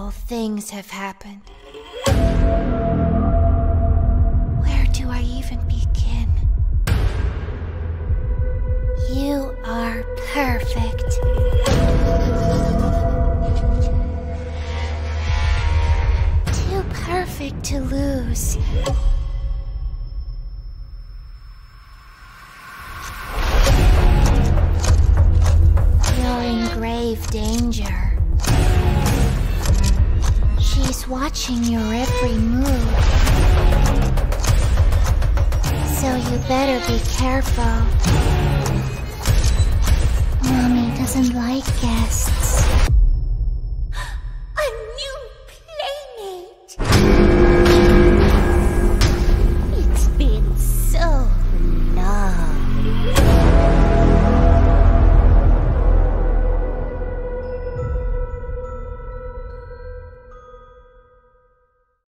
terrible things have happened. Where do I even begin? You are perfect. Too perfect to lose. You're in grave danger. She's watching your every move. So you better be careful. Mommy doesn't like guests.